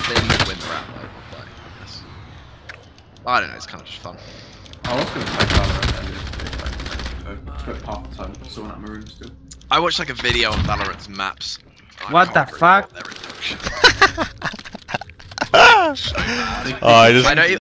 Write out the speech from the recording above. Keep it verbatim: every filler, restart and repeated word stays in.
then win the round mode. We'll play. Yes. I don't know. It's kind of just fun. I was going to play Valorant earlier today, like, uh, half the time sorting out my room still. I watched like a video on Valorant's maps. I What the fuck? so bad. Oh, I just. I don't.